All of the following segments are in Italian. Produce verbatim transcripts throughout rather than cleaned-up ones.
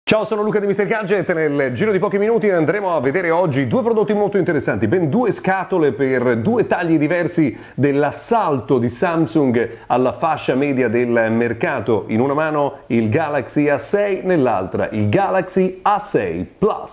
Ciao, sono Luca di mister Gadget. Nel giro di pochi minuti andremo a vedere oggi due prodotti molto interessanti, ben due scatole per due tagli diversi dell'assalto di Samsung alla fascia media del mercato. In una mano il Galaxy A sei, nell'altra il Galaxy A sei Plus.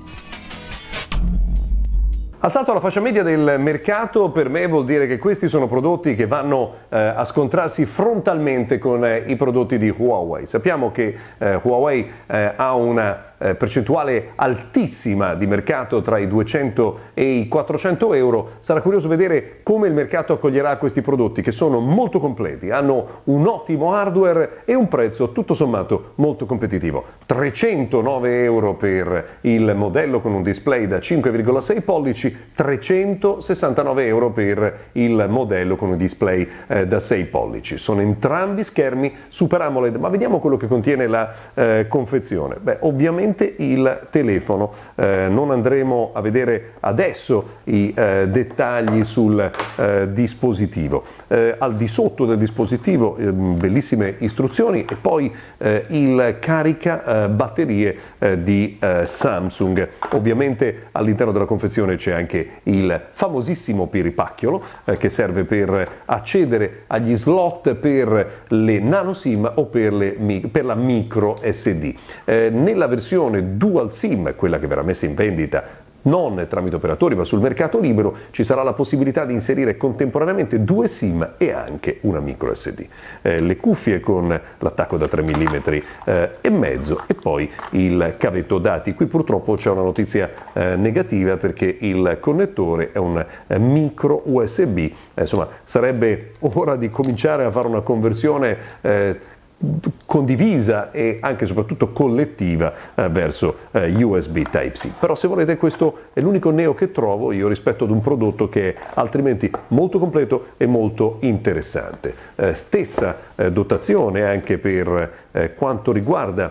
Assalto alla fascia media del mercato per me vuol dire che questi sono prodotti che vanno eh, a scontrarsi frontalmente con eh, i prodotti di Huawei. Sappiamo che eh, Huawei eh, ha una eh, percentuale altissima di mercato tra i duecento e i quattrocento euro. Sarà curioso vedere come il mercato accoglierà questi prodotti, che sono molto completi, hanno un ottimo hardware e un prezzo tutto sommato molto competitivo. trecentonove euro per il modello con un display da cinque virgola sei pollici, trecentosessantanove euro per il modello con un display eh, da sei pollici. Sono entrambi schermi Super AMOLED, ma vediamo quello che contiene la eh, confezione. Beh, ovviamente il telefono, eh, non andremo a vedere adesso i eh, dettagli sul eh, dispositivo. Eh, al di sotto del dispositivo eh, bellissime istruzioni e poi eh, il carica eh, batterie eh, di eh, Samsung. Ovviamente all'interno della confezione c'è anche il famosissimo piripacchiolo eh, che serve per accedere agli slot per le nano SIM o per, le, per la micro S D. Eh, nella versione Dual SIM, quella che verrà messa in vendita non tramite operatori ma sul mercato libero, ci sarà la possibilità di inserire contemporaneamente due SIM e anche una micro S D. Eh, le cuffie con l'attacco da tre virgola cinque eh, e mezzo e poi il cavetto dati. Qui purtroppo c'è una notizia eh, negativa perché il connettore è un eh, micro U S B. Eh, insomma, sarebbe ora di cominciare a fare una conversione eh, condivisa e anche e soprattutto collettiva eh, verso eh, U S B Type-C. Però se volete questo è l'unico neo che trovo io rispetto ad un prodotto che è altrimenti molto completo e molto interessante. Eh, stessa eh, dotazione anche per eh, quanto riguarda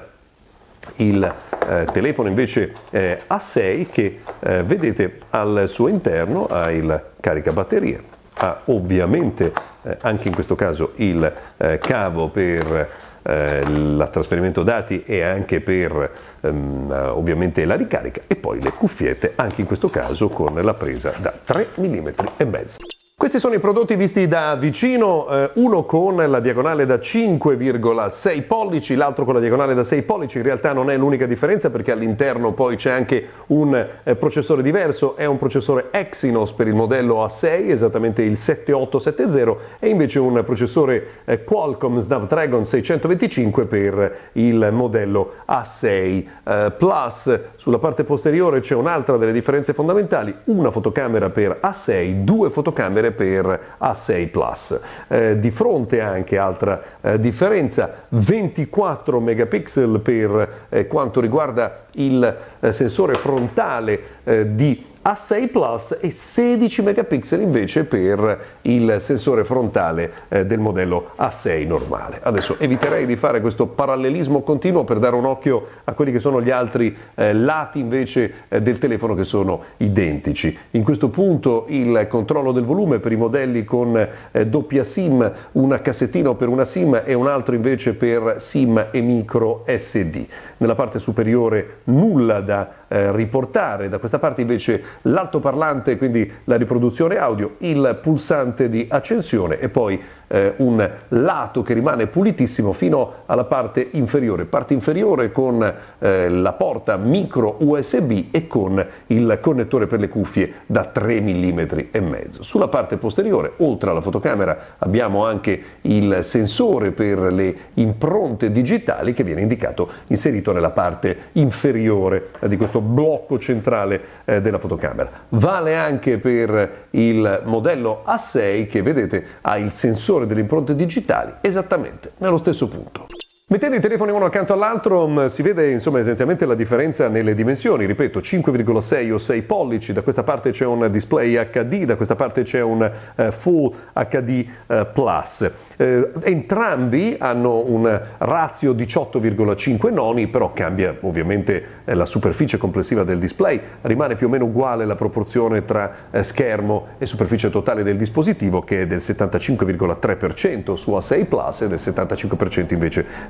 il eh, telefono invece eh, A sei che eh, vedete al suo interno ha il caricabatterie. Ha ovviamente eh, anche in questo caso il eh, cavo per eh, il trasferimento dati e anche per ehm, ovviamente la ricarica e poi le cuffiette anche in questo caso con la presa da tre virgola cinque millimetri. Questi sono i prodotti visti da vicino, eh, uno con la diagonale da cinque virgola sei pollici, l'altro con la diagonale da sei pollici. In realtà non è l'unica differenza perché all'interno poi c'è anche un eh, processore diverso, è un processore Exynos per il modello A sei, esattamente il sette otto sette zero, e invece un processore eh, Qualcomm Snapdragon seicentoventicinque per il modello A sei eh, Plus. Sulla parte posteriore c'è un'altra delle differenze fondamentali, una fotocamera per A sei, due fotocamere per A sei Plus. Eh, di fronte anche altra eh, differenza, ventiquattro megapixel per eh, quanto riguarda il eh, sensore frontale eh, di A sei Plus e sedici megapixel invece per il sensore frontale eh, del modello A sei normale. Adesso eviterei di fare questo parallelismo continuo per dare un occhio a quelli che sono gli altri eh, lati invece eh, del telefono che sono identici. In questo punto il controllo del volume per i modelli con eh, doppia SIM, una cassettina per una SIM e un altro invece per SIM e micro S D. Nella parte superiore nulla da eh, riportare, da questa parte invece l'altoparlante, quindi la riproduzione audio, il pulsante di accensione e poi eh, un lato che rimane pulitissimo fino alla parte inferiore, parte inferiore con eh, la porta micro U S B e con il connettore per le cuffie da tre millimetri e mezzo. Sulla parte posteriore, oltre alla fotocamera, abbiamo anche il sensore per le impronte digitali che viene indicato inserito nella parte inferiore eh, di questo blocco centrale eh, della fotocamera. Vale anche per il modello A sei che vedete ha il sensore delle impronte digitali esattamente nello stesso punto. Mettendo i telefoni uno accanto all'altro si vede insomma essenzialmente la differenza nelle dimensioni, ripeto cinque virgola sei o sei pollici, da questa parte c'è un display H D, da questa parte c'è un uh, Full H D uh, Plus. Eh, entrambi hanno un ratio diciotto virgola cinque noni, però cambia ovviamente eh, la superficie complessiva del display, rimane più o meno uguale la proporzione tra eh, schermo e superficie totale del dispositivo che è del settantacinque virgola tre per cento su A sei Plus e del settantacinque per cento invece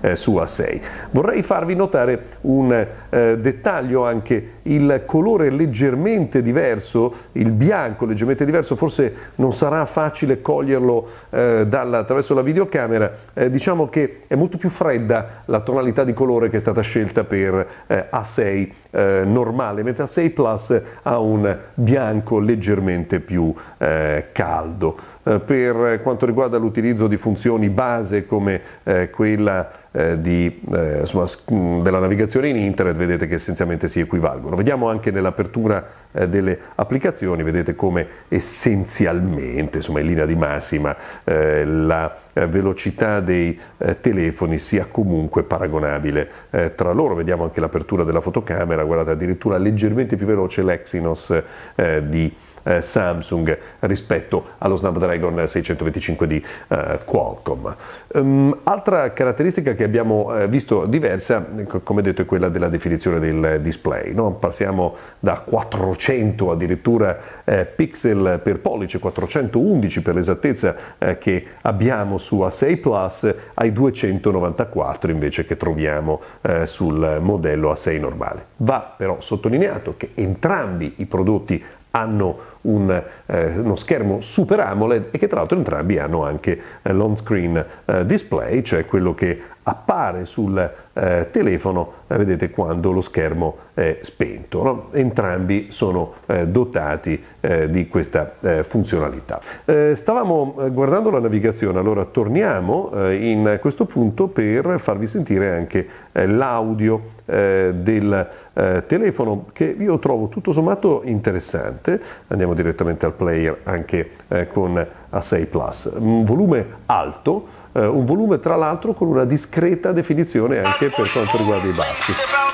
eh, su A sei. Vorrei farvi notare un eh, dettaglio anche: il colore leggermente diverso, il bianco leggermente diverso, forse non sarà facile coglierlo eh, dalla, attraverso la videocamera, eh, diciamo che è molto più fredda la tonalità di colore che è stata scelta per eh, A sei eh, normale, mentre A sei Plus ha un bianco leggermente più eh, caldo. Eh, per quanto riguarda l'utilizzo di funzioni base come eh, quella eh, di, eh, insomma, della navigazione in internet, vedete che essenzialmente si equivalgono. Vediamo anche nell'apertura eh, delle applicazioni, vedete come essenzialmente, insomma, in linea di massima, eh, la eh, velocità dei eh, telefoni sia comunque paragonabile eh, tra loro. Vediamo anche l'apertura della fotocamera, guardate, addirittura leggermente più veloce l'Exynos eh, di Eh, Samsung rispetto allo Snapdragon seicentoventicinque di eh, Qualcomm. Um, altra caratteristica che abbiamo eh, visto diversa, come detto, è quella della definizione del display, no? Passiamo da quattrocento addirittura eh, pixel per pollice, quattrocentoundici per l'esattezza, eh, che abbiamo su A sei Plus, ai duecentonovantaquattro invece che troviamo eh, sul modello A sei normale. Va però sottolineato che entrambi i prodotti hanno un, eh, uno schermo Super AMOLED e che tra l'altro entrambi hanno anche eh, l'on-screen eh, display, cioè quello che appare sul eh, telefono, eh, vedete, quando lo schermo è spento, no? Entrambi sono eh, dotati eh, di questa eh, funzionalità. Eh, stavamo eh, guardando la navigazione, allora torniamo eh, in questo punto per farvi sentire anche eh, l'audio eh, del eh, telefono, che io trovo tutto sommato interessante. Andiamo direttamente al player anche eh, con A sei Plus. Un volume alto, eh, un volume tra l'altro con una discreta definizione anche per quanto riguarda i bassi.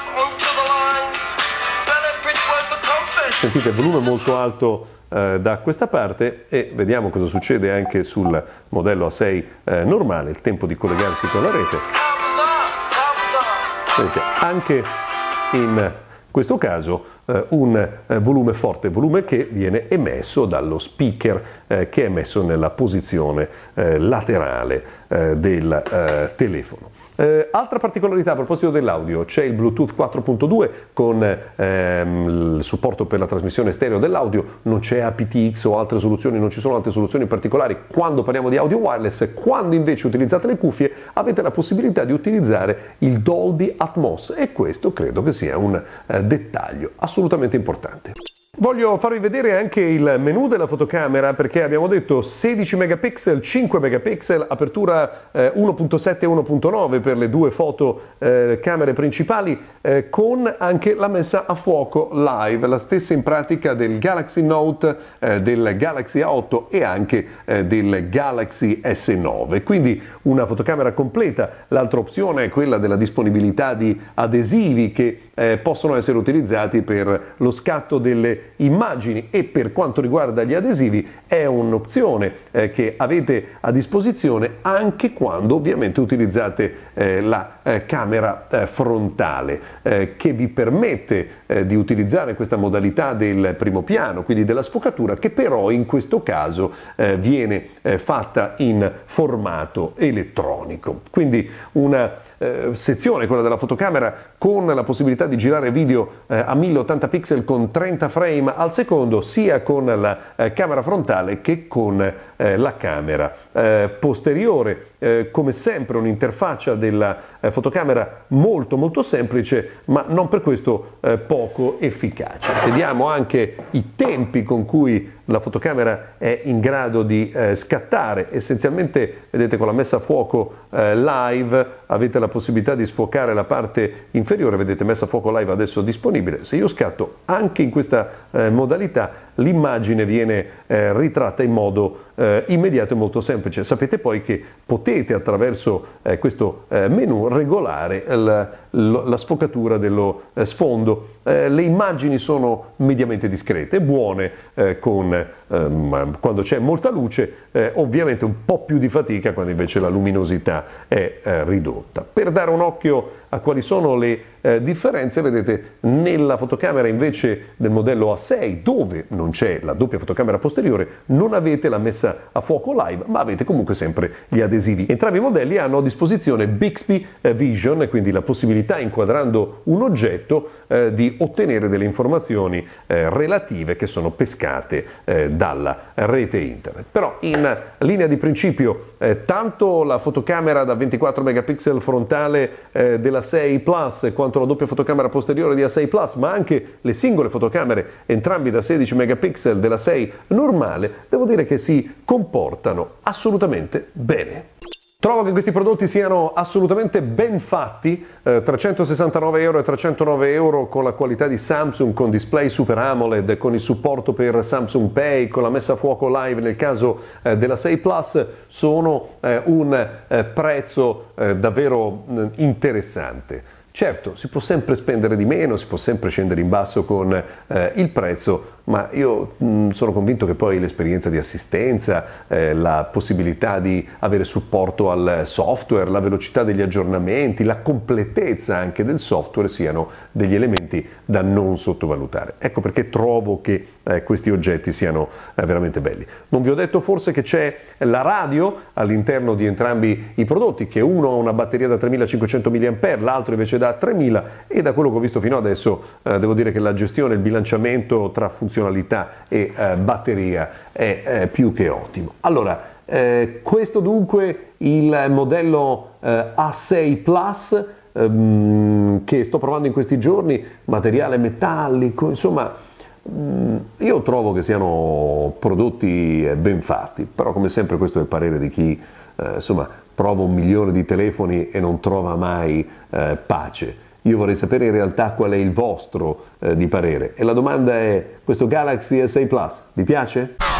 Sentite, volume molto alto eh, da questa parte, e vediamo cosa succede anche sul modello A sei eh, normale, il tempo di collegarsi con la rete. Vedete, anche in questo caso eh, un eh, volume forte, volume che viene emesso dallo speaker eh, che è messo nella posizione eh, laterale eh, del eh, telefono. Eh, altra particolarità a proposito dell'audio: c'è il Bluetooth quattro punto due con ehm, il supporto per la trasmissione stereo dell'audio, non c'è A P T X o altre soluzioni, non ci sono altre soluzioni particolari quando parliamo di audio wireless. Quando invece utilizzate le cuffie avete la possibilità di utilizzare il Dolby Atmos, e questo credo che sia un eh, dettaglio assolutamente importante. Voglio farvi vedere anche il menu della fotocamera, perché abbiamo detto sedici megapixel, cinque megapixel, apertura eh, uno punto sette e uno punto nove per le due fotocamere eh, principali, eh, con anche la messa a fuoco live, la stessa in pratica del Galaxy Note, eh, del Galaxy A otto e anche eh, del Galaxy S nove. Quindi una fotocamera completa. L'altra opzione è quella della disponibilità di adesivi che eh, possono essere utilizzati per lo scatto delle immagini, e per quanto riguarda gli adesivi è un'opzione eh, che avete a disposizione anche quando ovviamente utilizzate eh, la eh, camera eh, frontale, eh, che vi permette eh, di utilizzare questa modalità del primo piano, quindi della sfocatura, che però in questo caso eh, viene eh, fatta in formato elettronico. Quindi una eh, sezione, quella della fotocamera, con la possibilità di girare video eh, a mille ottanta pixel con trenta frame al secondo, sia con la eh, camera frontale che con eh, la camera eh, posteriore. Eh, come sempre un'interfaccia della eh, fotocamera molto molto semplice, ma non per questo eh, poco efficace. Vediamo anche i tempi con cui la fotocamera è in grado di eh, scattare. Essenzialmente, vedete, con la messa a fuoco eh, live avete la possibilità di sfocare la parte inferiore, vedete, messa a fuoco live adesso disponibile. Se io scatto anche in questa eh, modalità, l'immagine viene eh, ritratta in modo eh, immediato e molto semplice. Sapete poi che potete attraverso eh, questo eh, menu regolare la, la sfocatura dello eh, sfondo. Eh, le immagini sono mediamente discrete, buone eh, con eh, ehm, quando c'è molta luce, eh, ovviamente un po' più di fatica quando invece la luminosità è eh, ridotta. Per dare un occhio a quali sono le eh, differenze, vedete nella fotocamera invece del modello A sei, dove non c'è la doppia fotocamera posteriore, non avete la messa a fuoco live, ma avete comunque sempre gli adesivi. Entrambi i modelli hanno a disposizione Bixby Vision, quindi la possibilità, inquadrando un oggetto, eh, di ottenere delle informazioni eh, relative che sono pescate eh, dalla rete internet. Però in linea di principio eh, tanto la fotocamera da ventiquattro megapixel frontale eh, della A sei Plus quanto la doppia fotocamera posteriore di A sei Plus, ma anche le singole fotocamere, entrambi da sedici megapixel della A sei normale, devo dire che si comportano assolutamente bene. Trovo che questi prodotti siano assolutamente ben fatti, eh, trecentosessantanove euro e trecentonove euro con la qualità di Samsung, con display Super AMOLED, con il supporto per Samsung Pay, con la messa a fuoco live nel caso eh, della A sei Plus, sono eh, un eh, prezzo eh, davvero eh, interessante. Certo, si può sempre spendere di meno, si può sempre scendere in basso con eh, il prezzo, ma io mh, sono convinto che poi l'esperienza di assistenza, eh, la possibilità di avere supporto al software, la velocità degli aggiornamenti, la completezza anche del software siano degli elementi da non sottovalutare. Ecco perché trovo che eh, questi oggetti siano eh, veramente belli. Non vi ho detto forse che c'è la radio all'interno di entrambi i prodotti, che uno ha una batteria da tremilacinquecento milliampere ora, l'altro invece da tremila, e da quello che ho visto fino adesso eh, devo dire che la gestione, il bilanciamento tra funzionalità e eh, batteria è eh, più che ottimo. Allora, eh, questo dunque il modello eh, A sei Plus ehm, che sto provando in questi giorni, materiale metallico, insomma mh, io trovo che siano prodotti eh, ben fatti, però come sempre questo è il parere di chi eh, insomma prova un milione di telefoni e non trova mai eh, pace. Io vorrei sapere in realtà qual è il vostro eh, di parere. E la domanda è: questo Galaxy S sei Plus vi piace?